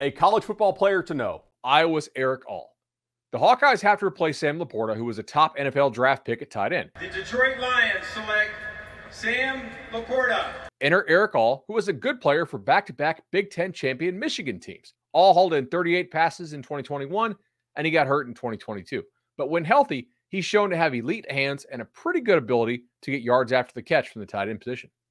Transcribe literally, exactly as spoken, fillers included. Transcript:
A college football player to know. Iowa's Erick. The Hawkeyes have to replace Sam Laporta, who was a top N F L draft pick at tight end. The Detroit Lions select Sam Laporta. Enter Erick, who was a good player for back-to-back Big Ten champion Michigan teams. All hauled in thirty-eight passes in twenty twenty-one, and he got hurt in twenty twenty-two. But when healthy, he's shown to have elite hands and a pretty good ability to get yards after the catch from the tight end position.